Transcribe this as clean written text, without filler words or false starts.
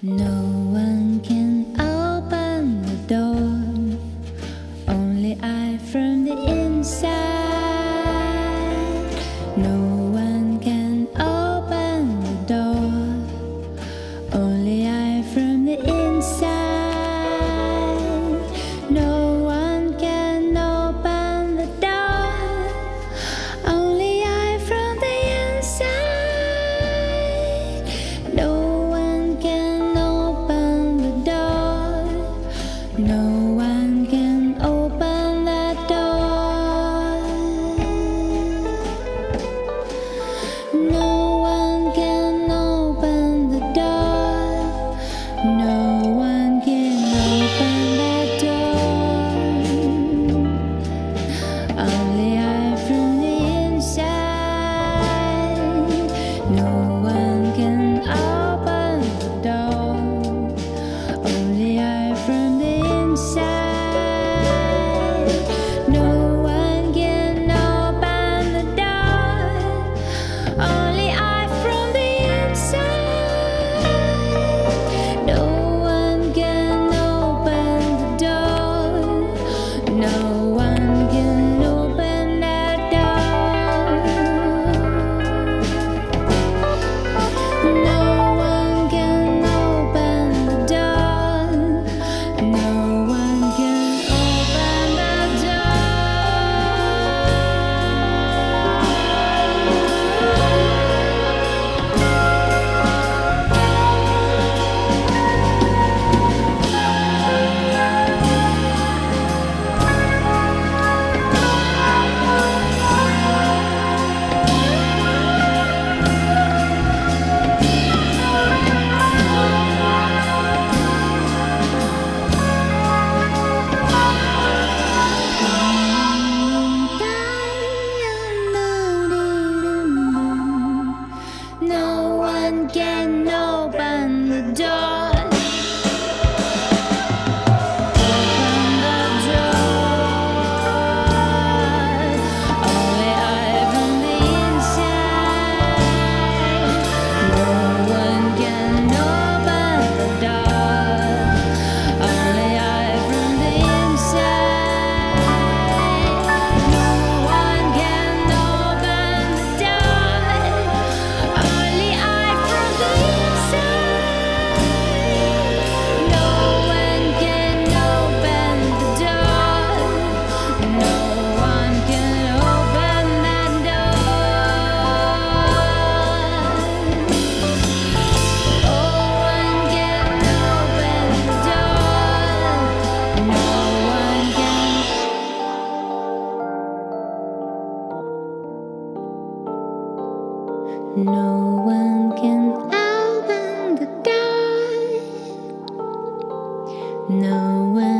No one can open the door, only I from the inside. No one can open the door, only I from the inside. No one can open the door, only I from the inside. No one can open the door, no one can open that door. No one can open the door, no one can open that door, only I from the inside. No one can open the door, only I from the inside. No one can open the door, only I from the inside. No one can open the door, no one can open that door. No one can open the door, no one can open that No one can open the door. Open the door, only I from the inside. No one can open the door, only I from the inside. No one can open the door, only I from the inside. No one can open the door, no one can open that door. No one can open the door, no one can. No one can open the door, no one